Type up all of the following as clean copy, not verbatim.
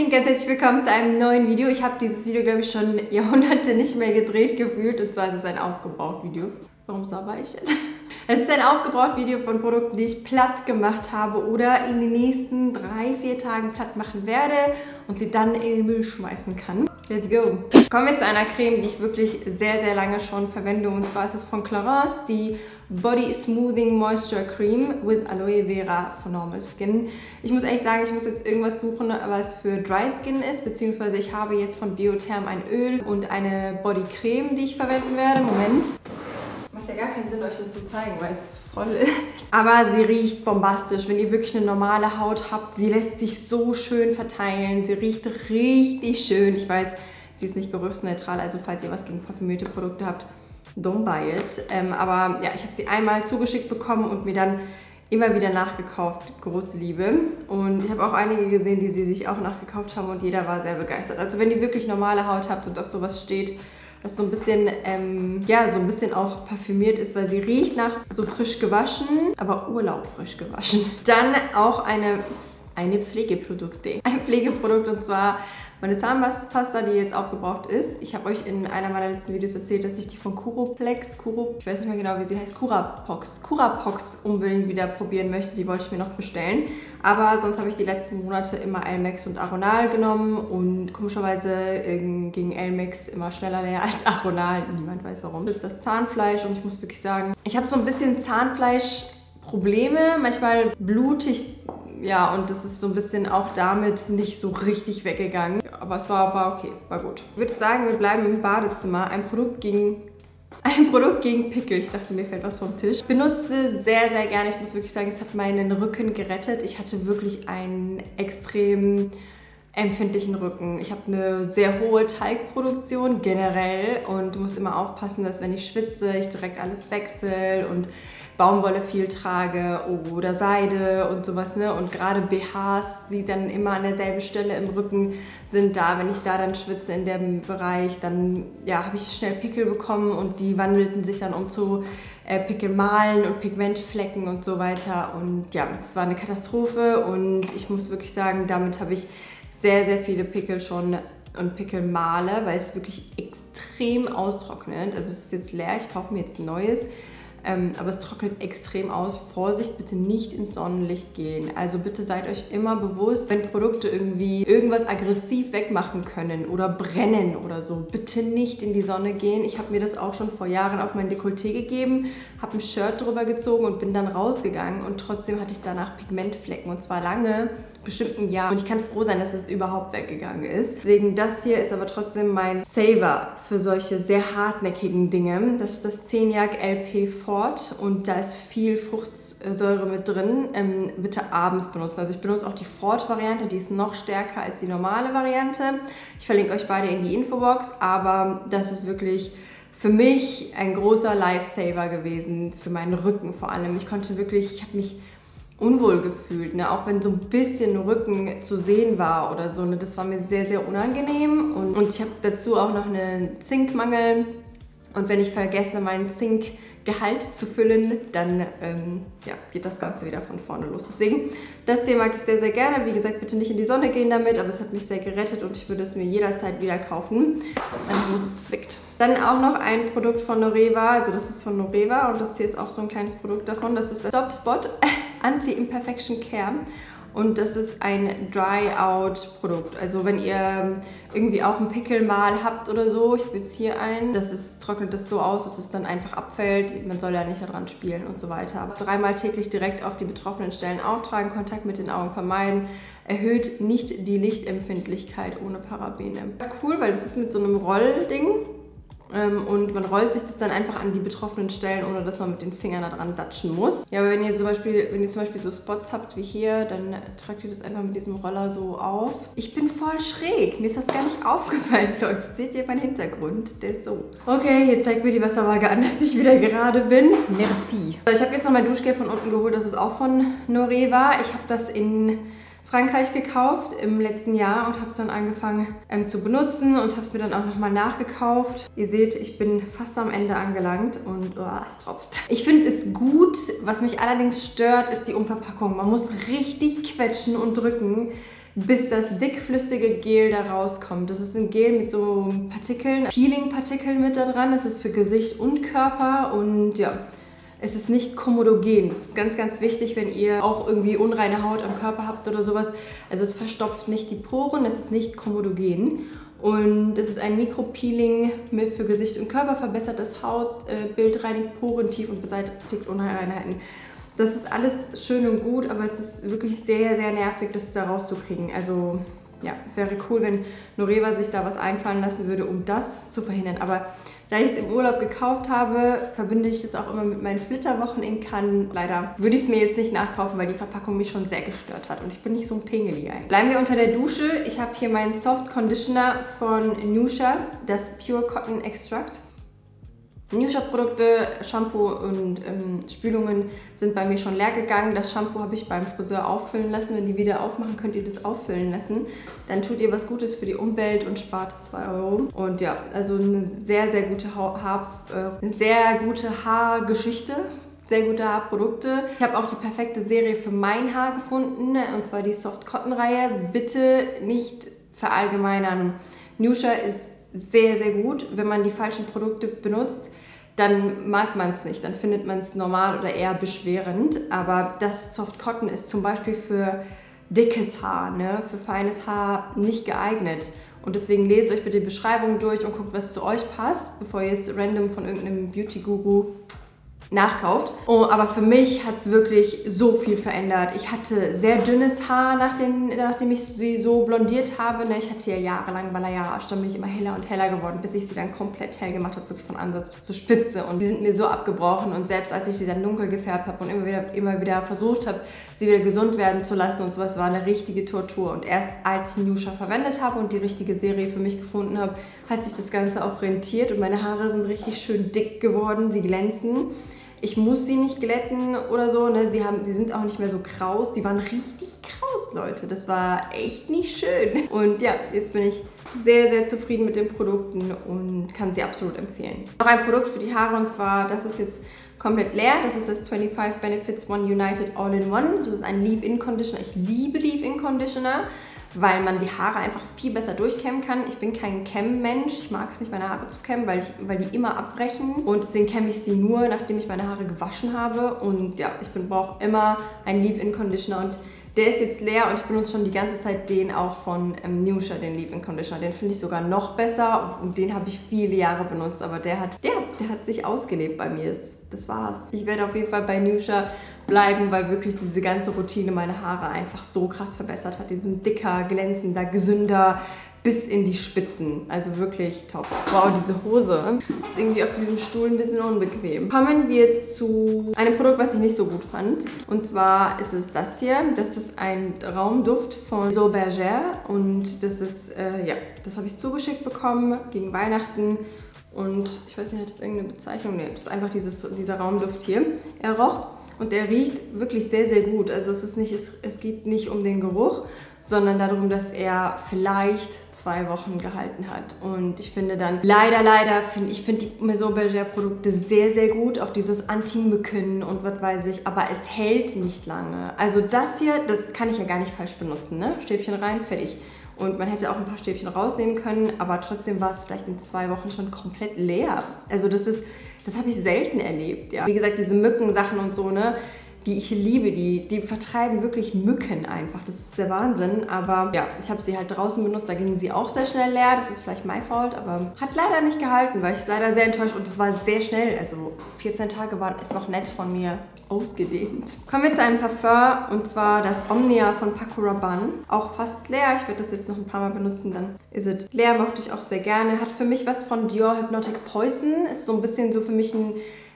Hallöchen, ganz herzlich willkommen zu einem neuen Video. Ich habe dieses Video, glaube ich, schon Jahrhunderte nicht mehr gedreht gefühlt. Und zwar ist es ein Aufgebraucht-Video. Warum sabber ich jetzt? Es ist ein Aufgebraucht-Video von Produkten, die ich platt gemacht habe oder in den nächsten 3-4 Tagen platt machen werde und sie dann in den Müll schmeißen kann. Let's go! Kommen wir zu einer Creme, die ich wirklich sehr, sehr lange schon verwende. Und zwar ist es von Clarins, die Body Smoothing Moisture Cream with Aloe Vera for Normal Skin. Ich muss ehrlich sagen, ich muss jetzt irgendwas suchen, was für Dry Skin ist, beziehungsweise ich habe jetzt von Biotherm ein Öl und eine Body Creme, die ich verwenden werde. Moment. Macht ja gar keinen Sinn, euch das zu zeigen, weil es voll ist. Aber sie riecht bombastisch. Wenn ihr wirklich eine normale Haut habt, sie lässt sich so schön verteilen. Sie riecht richtig schön. Ich weiß, sie ist nicht geruchsneutral, also falls ihr was gegen parfümierte Produkte habt, don't buy it. Aber ja, ich habe sie einmal zugeschickt bekommen und mir dann immer wieder nachgekauft. Große Liebe. Und ich habe auch einige gesehen, die sie sich auch nachgekauft haben und jeder war sehr begeistert. Also wenn ihr wirklich normale Haut habt und auf sowas steht, was so ein bisschen, ja, so ein bisschen auch parfümiert ist, weil sie riecht nach so frisch gewaschen, aber Urlaub frisch gewaschen. Dann auch eine Pflegeprodukte. Ein Pflegeprodukt und zwar meine Zahnpasta, die jetzt aufgebraucht ist. Ich habe euch in einer meiner letzten Videos erzählt, dass ich die von ich weiß nicht mehr genau, wie sie heißt, Curapox unbedingt wieder probieren möchte. Die wollte ich mir noch bestellen. Aber sonst habe ich die letzten Monate immer Elmex und Aronal genommen und komischerweise ging Elmex immer schneller leer als Aronal. Niemand weiß warum. Das ist das Zahnfleisch und ich muss wirklich sagen, ich habe so ein bisschen Zahnfleischprobleme. Manchmal blutig. Ja, und das ist so ein bisschen auch damit nicht so richtig weggegangen. Aber es war okay, war gut. Ich würde sagen, wir bleiben im Badezimmer. Ein Produkt gegen Pickel. Ich dachte, mir fällt was vom Tisch. Ich benutze sehr, sehr gerne. Ich muss wirklich sagen, es hat meinen Rücken gerettet. Ich hatte wirklich einen extrem empfindlichen Rücken. Ich habe eine sehr hohe Teigproduktion generell und muss immer aufpassen, dass wenn ich schwitze, ich direkt alles wechsle und Baumwolle viel trage oder Seide und sowas, ne? Und gerade BHs, die dann immer an derselben Stelle im Rücken sind, da, wenn ich da dann schwitze in dem Bereich, dann ja, habe ich schnell Pickel bekommen und die wandelten sich dann um zu Pickelmalen und Pigmentflecken und so weiter. Und ja, es war eine Katastrophe und ich muss wirklich sagen, damit habe ich sehr, sehr viele Pickel schon und Pickelmale, weil es wirklich extrem austrocknet. Also es ist jetzt leer, ich kaufe mir jetzt ein neues. Aber es trocknet extrem aus. Vorsicht, bitte nicht ins Sonnenlicht gehen. Also bitte seid euch immer bewusst, wenn Produkte irgendwie irgendwas aggressiv wegmachen können oder brennen oder so, bitte nicht in die Sonne gehen. Ich habe mir das auch schon vor Jahren auf mein Dekolleté gegeben, habe ein Shirt drüber gezogen und bin dann rausgegangen und trotzdem hatte ich danach Pigmentflecken und zwar lange, bestimmt ein Jahr. Und ich kann froh sein, dass es überhaupt weggegangen ist. Deswegen, das hier ist aber trotzdem mein Saver für solche sehr hartnäckigen Dinge. Das ist das 10-Jahre LP Fort und da ist viel Fruchtsäure mit drin. Bitte abends benutzen. Also ich benutze auch die Fort-Variante, die ist noch stärker als die normale Variante. Ich verlinke euch beide in die Infobox, aber das ist wirklich für mich ein großer Lifesaver gewesen, für meinen Rücken vor allem. Ich habe mich unwohl gefühlt, ne? Auch wenn so ein bisschen Rücken zu sehen war oder so, ne? Das war mir sehr, sehr unangenehm und ich habe dazu auch noch einen Zinkmangel und wenn ich vergesse, meinen Zinkgehalt zu füllen, dann ja, geht das Ganze wieder von vorne los. Deswegen, das hier mag ich sehr, sehr gerne. Wie gesagt, bitte nicht in die Sonne gehen damit, aber es hat mich sehr gerettet und ich würde es mir jederzeit wieder kaufen. Meine Hose zwickt. Dann auch noch ein Produkt von Noreva, also das ist von Noreva und das hier ist auch so ein kleines Produkt davon. Das ist das Stop Spot Anti-Imperfection Care und das ist ein Dry-Out-Produkt. Also wenn ihr irgendwie auch einen Pickel mal habt oder so, ich habe jetzt hier einen, trocknet das so aus, dass es dann einfach abfällt, man soll ja nicht daran spielen und so weiter. 3-mal täglich direkt auf die betroffenen Stellen auftragen, Kontakt mit den Augen vermeiden, erhöht nicht die Lichtempfindlichkeit ohne Parabene. Das ist cool, weil das ist mit so einem Rollding. Und man rollt sich das dann einfach an die betroffenen Stellen, ohne dass man mit den Fingern da dran datschen muss. Ja, aber wenn ihr zum Beispiel so Spots habt wie hier, dann tragt ihr das einfach mit diesem Roller so auf. Ich bin voll schräg. Mir ist das gar nicht aufgefallen, Leute. Seht ihr meinen Hintergrund? Der ist so. Okay, hier zeigt mir die Wasserwaage an, dass ich wieder gerade bin. Merci. Also ich habe jetzt noch mein Duschgel von unten geholt. Das ist auch von Noreva. Ich habe das in Frankreich gekauft im letzten Jahr und habe es dann angefangen zu benutzen und habe es mir dann auch nochmal nachgekauft. Ihr seht, ich bin fast am Ende angelangt und es tropft. Ich finde es gut, was mich allerdings stört, ist die Umverpackung. Man muss richtig quetschen und drücken, bis das dickflüssige Gel da rauskommt. Das ist ein Gel mit so Partikeln, Peeling-Partikeln mit da dran. Das ist für Gesicht und Körper und ja, es ist nicht komodogen. Das ist ganz, ganz wichtig, wenn ihr auch irgendwie unreine Haut am Körper habt oder sowas. Also es verstopft nicht die Poren, es ist nicht komodogen. Und es ist ein Mikropeeling für Gesicht und Körper, verbessert das Hautbild, reinigt Poren tief und beseitigt Unreinheiten. Das ist alles schön und gut, aber es ist wirklich sehr, sehr nervig, das da rauszukriegen. Also ja, wäre cool, wenn Noreva sich da was einfallen lassen würde, um das zu verhindern. Aber da ich es im Urlaub gekauft habe, verbinde ich das auch immer mit meinen Flitterwochen in Cannes. Leider würde ich es mir jetzt nicht nachkaufen, weil die Verpackung mich schon sehr gestört hat. Und ich bin nicht so ein Pingeli eigentlich. Bleiben wir unter der Dusche. Ich habe hier meinen Soft Conditioner von Nusha, das Pure Cotton Extract. Nusha-Produkte, Shampoo und Spülungen sind bei mir schon leer gegangen. Das Shampoo habe ich beim Friseur auffüllen lassen. Wenn die wieder aufmachen, könnt ihr das auffüllen lassen. Dann tut ihr was Gutes für die Umwelt und spart 2 €. Und ja, also eine sehr, sehr gute Haargeschichte. Sehr gute Haarprodukte. Ich habe auch die perfekte Serie für mein Haar gefunden, und zwar die Soft Cotton Reihe. Bitte nicht verallgemeinern. Nusha ist sehr, sehr gut. Wenn man die falschen Produkte benutzt, dann mag man es nicht. Dann findet man es normal oder eher beschwerend. Aber das Soft Cotton ist zum Beispiel für dickes Haar, ne? Für feines Haar nicht geeignet. Und deswegen lest euch bitte die Beschreibung durch und guckt, was zu euch passt, bevor ihr es random von irgendeinem Beauty-Guru nachkauft. Oh, aber für mich hat es wirklich so viel verändert. Ich hatte sehr dünnes Haar, nachdem ich sie so blondiert habe. Ich hatte ja jahrelang Balayage, dann bin ich immer heller und heller geworden, bis ich sie dann komplett hell gemacht habe, wirklich von Ansatz bis zur Spitze. Und die sind mir so abgebrochen, und selbst als ich sie dann dunkel gefärbt habe und immer wieder versucht habe, sie wieder gesund werden zu lassen und sowas, war eine richtige Tortur. Und erst als ich Nusha verwendet habe und die richtige Serie für mich gefunden habe, hat sich das Ganze auch rentiert und meine Haare sind richtig schön dick geworden, sie glänzen. Ich muss sie nicht glätten oder so, ne? Sie sind auch nicht mehr so kraus. Die waren richtig kraus, Leute. Das war echt nicht schön. Und ja, jetzt bin ich sehr, sehr zufrieden mit den Produkten und kann sie absolut empfehlen. Noch ein Produkt für die Haare, und zwar, das ist jetzt komplett leer. Das ist das 25 Benefits One United All-in-One. Das ist ein Leave-In-Conditioner. Ich liebe Leave-In-Conditioner, weil man die Haare einfach viel besser durchkämmen kann. Ich bin kein Kämm-Mensch. Ich mag es nicht, meine Haare zu kämmen, weil die immer abbrechen. Und deswegen kämme ich sie nur, nachdem ich meine Haare gewaschen habe. Und ja, ich brauche immer einen Leave-In-Conditioner. Und der ist jetzt leer und ich benutze schon die ganze Zeit den auch von Nusha, den Leave-In-Conditioner. Den finde ich sogar noch besser und den habe ich viele Jahre benutzt. Aber der hat sich ausgelebt bei mir. Das war's. Ich werde auf jeden Fall bei Nusha bleiben, weil wirklich diese ganze Routine meine Haare einfach so krass verbessert hat. Die sind dicker, glänzender, gesünder bis in die Spitzen. Also wirklich top. Wow, diese Hose ist irgendwie auf diesem Stuhl ein bisschen unbequem. Kommen wir zu einem Produkt, was ich nicht so gut fand. Und zwar ist es das hier. Das ist ein Raumduft von So Bergère. Und das ist, ja, das habe ich zugeschickt bekommen gegen Weihnachten. Und ich weiß nicht, hat das irgendeine Bezeichnung? Nee, das ist einfach dieser Raumduft hier. Er roch und er riecht wirklich sehr, sehr gut. Also es geht nicht um den Geruch, sondern darum, dass er vielleicht 2 Wochen gehalten hat. Und ich finde dann, ich finde die Maison Bergère Produkte sehr, sehr gut. Auch dieses Anti-Mücken und was weiß ich. Aber es hält nicht lange. Also das hier, das kann ich ja gar nicht falsch benutzen, ne? Stäbchen rein, fertig. Und man hätte auch ein paar Stäbchen rausnehmen können, aber trotzdem war es vielleicht in 2 Wochen schon komplett leer. Also das habe ich selten erlebt, ja. Wie gesagt, diese Mückensachen und so, ne, die ich liebe, die vertreiben wirklich Mücken einfach. Das ist der Wahnsinn. Aber ja, ich habe sie halt draußen benutzt, da gingen sie auch sehr schnell leer. Das ist vielleicht mein Fault, aber hat leider nicht gehalten, weil ich leider sehr enttäuscht und es war sehr schnell. Also 14 Tage ist noch nett von mir ausgedehnt. Kommen wir zu einem Parfum, und zwar das Omnia von Paco Rabanne. Auch fast leer. Ich werde das jetzt noch ein paar Mal benutzen, dann ist es leer. Mochte ich auch sehr gerne. Hat für mich was von Dior Hypnotic Poison. Ist so ein bisschen so für mich ein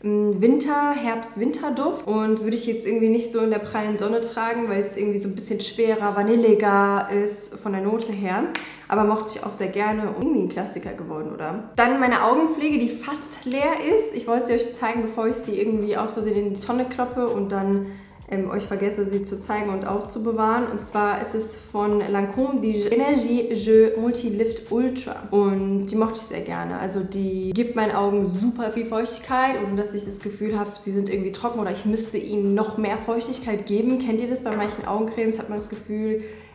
Herbst-Winter-Duft und würde ich jetzt irgendwie nicht so in der prallen Sonne tragen, weil es irgendwie so ein bisschen schwerer, vanilliger ist von der Note her. Aber mochte ich auch sehr gerne und irgendwie ein Klassiker geworden, oder? Dann meine Augenpflege, die fast leer ist. Ich wollte sie euch zeigen, bevor ich sie irgendwie aus Versehen in die Tonne kloppe und dann euch vergesse, sie zu zeigen und aufzubewahren. Und zwar ist es von Lancôme die Energy Jeu Multi Lift Ultra. Und die mochte ich sehr gerne. Also die gibt meinen Augen super viel Feuchtigkeit, ohne dass ich das Gefühl habe, sie sind irgendwie trocken oder ich müsste ihnen noch mehr Feuchtigkeit geben. Kennt ihr das bei manchen Augencremes? Hat man das Gefühl,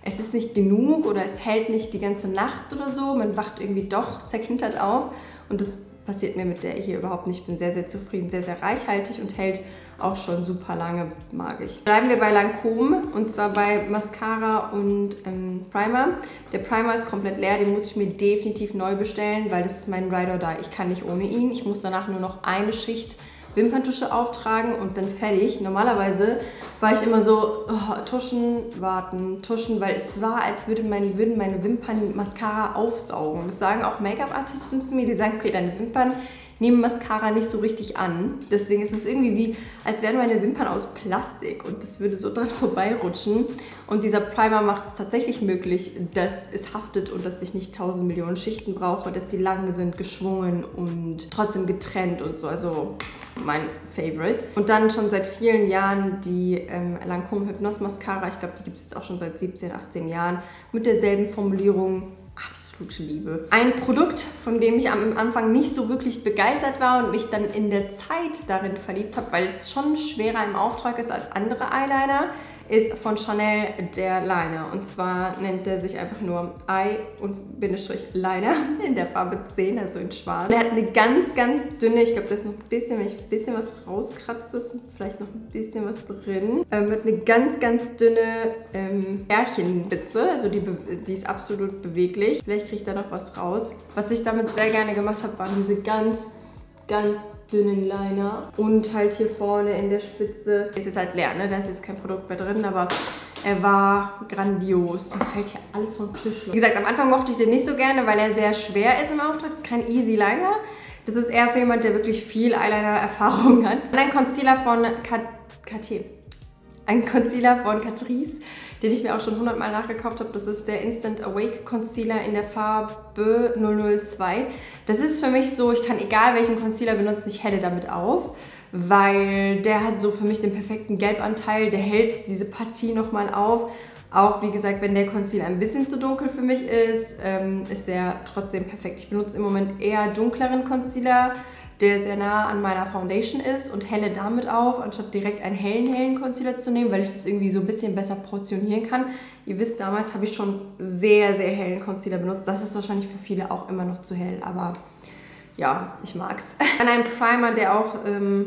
es ist nicht genug oder es hält nicht die ganze Nacht oder so. Man wacht irgendwie doch zerknittert auf und das passiert mir mit der hier überhaupt nicht. Ich bin sehr, sehr zufrieden, sehr, sehr reichhaltig und hält auch schon super lange, mag ich. Bleiben wir bei Lancôme und zwar bei Mascara und Primer. Der Primer ist komplett leer, den muss ich mir definitiv neu bestellen, weil das ist mein Ride or Die. Ich kann nicht ohne ihn. Ich muss danach nur noch eine Schicht Wimperntusche auftragen und dann fertig. Normalerweise war ich immer so, oh, tuschen, warten, tuschen, weil es war, als würden meine Wimpern Mascara aufsaugen. Das sagen auch Make-up-Artisten zu mir, die sagen, okay, deine Wimpern nehmen Mascara nicht so richtig an. Deswegen ist es irgendwie wie, als wären meine Wimpern aus Plastik und das würde so dran vorbeirutschen. Und dieser Primer macht es tatsächlich möglich, dass es haftet und dass ich nicht 1000 Millionen Schichten brauche, dass die lang sind, geschwungen und trotzdem getrennt und so. Also mein Favorite. Und dann schon seit vielen Jahren die Lancôme Hypnose Mascara. Ich glaube, die gibt es jetzt auch schon seit 17, 18 Jahren mit derselben Formulierung. Absolute Liebe. Ein Produkt, von dem ich am Anfang nicht so wirklich begeistert war und mich dann in der Zeit darin verliebt habe, weil es schon schwerer im Auftrag ist als andere Eyeliner, ist von Chanel der Liner. Und zwar nennt der sich einfach nur Eye und Bindestrich Liner in der Farbe 10, also in schwarz. Der hat eine ganz, ganz dünne, ich glaube, da ist noch ein bisschen, wenn ich ein bisschen was rauskratze, ist vielleicht noch ein bisschen was drin. Mit eine ganz, ganz dünne Härchenspitze, also die ist absolut beweglich. Vielleicht kriege ich da noch was raus. Was ich damit sehr gerne gemacht habe, waren diese ganz, ganz dünnen Liner und halt hier vorne in der Spitze. Es ist halt leer, ne? Da ist jetzt kein Produkt mehr drin, aber er war grandios. Mir fällt hier alles vom Tisch. Wie gesagt, am Anfang mochte ich den nicht so gerne, weil er sehr schwer ist im Auftrag. Das ist kein Easy Liner. Das ist eher für jemand, der wirklich viel Eyeliner-Erfahrung hat. Und ein Concealer von Cartier. Ein Concealer von Catrice, den ich mir auch schon 100 Mal nachgekauft habe. Das ist der Instant Awake Concealer in der Farbe 002. Das ist für mich so, ich kann egal welchen Concealer benutzen, ich helle damit auf, weil der hat so für mich den perfekten Gelbanteil, der hält diese Partie nochmal auf. Auch wie gesagt, wenn der Concealer ein bisschen zu dunkel für mich ist, ist der trotzdem perfekt. Ich benutze im Moment eher dunkleren Concealer, der sehr nah an meiner Foundation ist und helle damit auf, anstatt direkt einen hellen Concealer zu nehmen, weil ich das irgendwie so ein bisschen besser portionieren kann. Ihr wisst, damals habe ich schon sehr, sehr hellen Concealer benutzt. Das ist wahrscheinlich für viele auch immer noch zu hell, aber ja, ich mag's. Dann ein Primer, der auch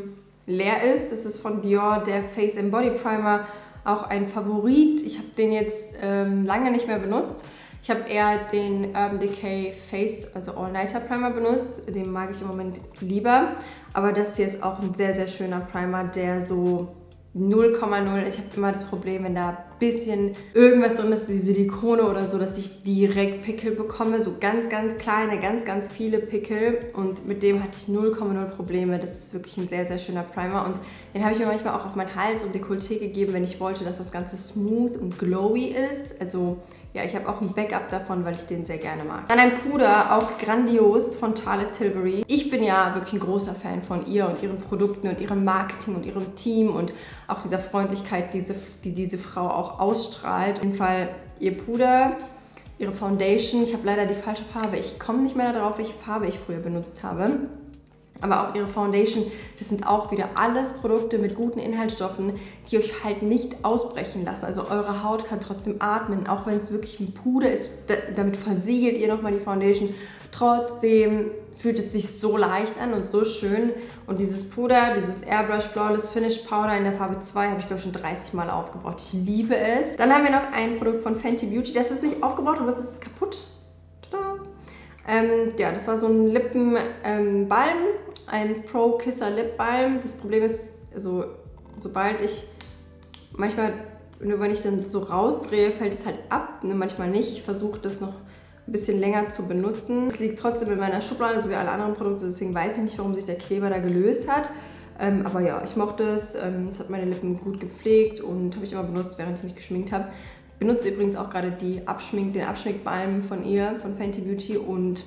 leer ist. Das ist von Dior, der Face & Body Primer. Auch ein Favorit. Ich habe den jetzt lange nicht mehr benutzt. Ich habe eher den Urban Decay Face, also All-Nighter Primer benutzt. Den mag ich im Moment lieber. Aber das hier ist auch ein sehr, sehr schöner Primer, der so 0,0. Ich habe immer das Problem, wenn da ein bisschen irgendwas drin ist, wie Silikone oder so, dass ich direkt Pickel bekomme. So ganz, ganz kleine, ganz, ganz viele Pickel. Und mit dem hatte ich 0,0 Probleme. Das ist wirklich ein sehr, sehr schöner Primer. Und den habe ich mir manchmal auch auf meinen Hals und Dekolleté gegeben, wenn ich wollte, dass das Ganze smooth und glowy ist. Also ja, ich habe auch ein Backup davon, weil ich den sehr gerne mag. Dann ein Puder, auch grandios, von Charlotte Tilbury. Ich bin ja wirklich ein großer Fan von ihr und ihren Produkten und ihrem Marketing und ihrem Team und auch dieser Freundlichkeit, die diese Frau auch ausstrahlt. Auf jeden Fall ihr Puder, ihre Foundation. Ich habe leider die falsche Farbe. Ich komme nicht mehr darauf, welche Farbe ich früher benutzt habe. Aber auch ihre Foundation, das sind auch wieder alles Produkte mit guten Inhaltsstoffen, die euch halt nicht ausbrechen lassen. Also eure Haut kann trotzdem atmen, auch wenn es wirklich ein Puder ist. Damit versiegelt ihr nochmal die Foundation. Trotzdem fühlt es sich so leicht an und so schön. Und dieses Puder, dieses Airbrush Flawless Finish Powder in der Farbe 2 habe ich, glaube ich, schon 30 Mal aufgebraucht. Ich liebe es. Dann haben wir noch ein Produkt von Fenty Beauty. Das ist nicht aufgebraucht, aber es ist kaputt. Tada! Ja, das war so ein Lippenbalm, ein Pro Kisser Lip Balm. Das Problem ist, also, sobald ich manchmal, nur wenn ich dann so rausdrehe, fällt es halt ab, ne, manchmal nicht. Ich versuche das noch ein bisschen länger zu benutzen. Es liegt trotzdem in meiner Schublade, so wie alle anderen Produkte, deswegen weiß ich nicht, warum sich der Kleber da gelöst hat. Aber ja, ich mochte es. Es hat meine Lippen gut gepflegt und habe ich immer benutzt, während ich mich geschminkt habe. Ich benutze übrigens auch gerade den Abschminkbalm von ihr, von Fenty Beauty, und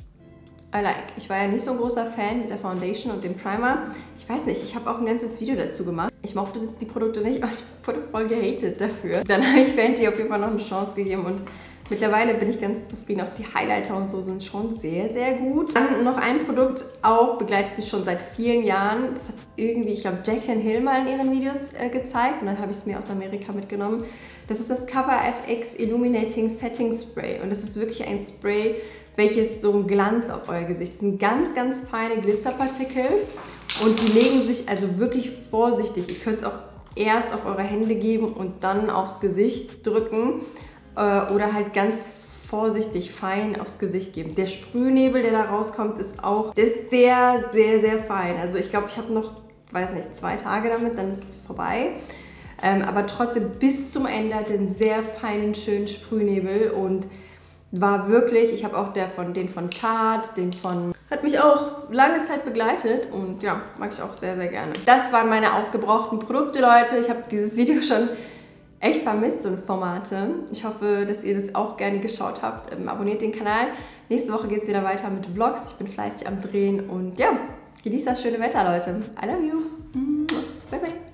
I like. Ich war ja nicht so ein großer Fan mit der Foundation und dem Primer. Ich weiß nicht, ich habe auch ein ganzes Video dazu gemacht. Ich mochte die Produkte nicht und ich wurde voll gehatet dafür. Dann habe ich Fenty auf jeden Fall noch eine Chance gegeben und mittlerweile bin ich ganz zufrieden. Auch die Highlighter und so sind schon sehr, sehr gut. Dann noch ein Produkt, auch begleitet mich schon seit vielen Jahren. Das hat irgendwie, ich glaube, Jaclyn Hill mal in ihren Videos gezeigt und dann habe ich es mir aus Amerika mitgenommen. Das ist das Cover FX Illuminating Setting Spray. Und das ist wirklich ein Spray, welches so einen Glanz auf euer Gesicht. Das sind ganz, ganz feine Glitzerpartikel. Und die legen sich also wirklich vorsichtig. Ihr könnt es auch erst auf eure Hände geben und dann aufs Gesicht drücken. Oder halt ganz vorsichtig fein aufs Gesicht geben. Der Sprühnebel, der da rauskommt, der ist sehr, sehr, sehr fein. Also ich glaube, ich habe noch, weiß nicht, 2 Tage damit, dann ist es vorbei. Aber trotzdem bis zum Ende den sehr feinen, schönen Sprühnebel und war wirklich, ich habe auch den von Tarte, hat mich auch lange Zeit begleitet und ja, mag ich auch sehr, sehr gerne. Das waren meine aufgebrauchten Produkte, Leute. Ich habe dieses Video schon echt vermisst, so Formate. Ich hoffe, dass ihr das auch gerne geschaut habt. Abonniert den Kanal. Nächste Woche geht es wieder weiter mit Vlogs. Ich bin fleißig am Drehen und ja, genießt das schöne Wetter, Leute. I love you. Bye, bye.